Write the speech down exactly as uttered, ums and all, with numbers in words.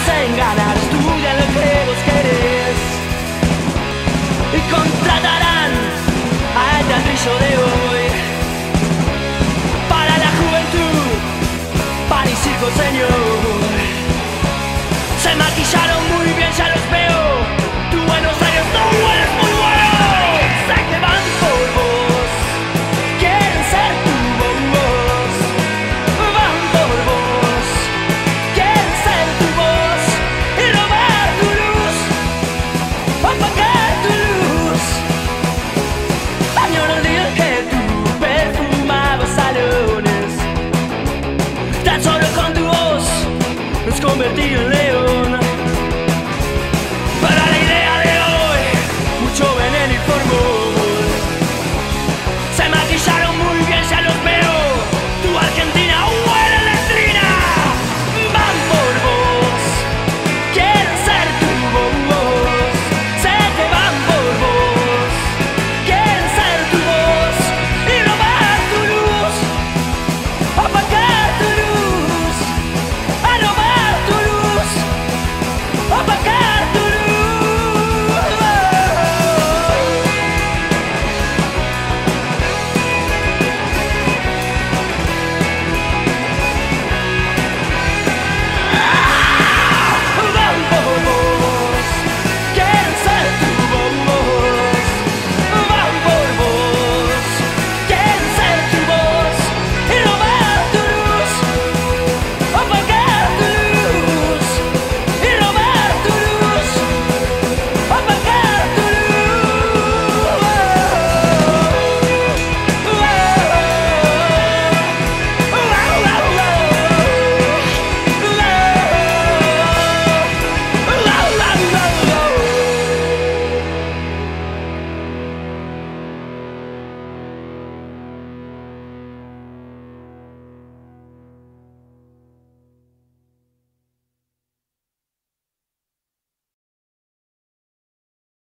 en ganar, estudian lo que vos querés y contratarán a el teatrillo de hoy para la juventud, pan y circo, señor. Se maquillaron muy bien, ya los veo. Tu Buenos Aires no eres muy bueno. Sé que van por vos, quieren ser tu voz. Van por vos, quieren ser tu voz y robar tu luz, apagar tu luz. Año no digas que tú perfumabas salones. Tan solo con tu voz nos convertí en león.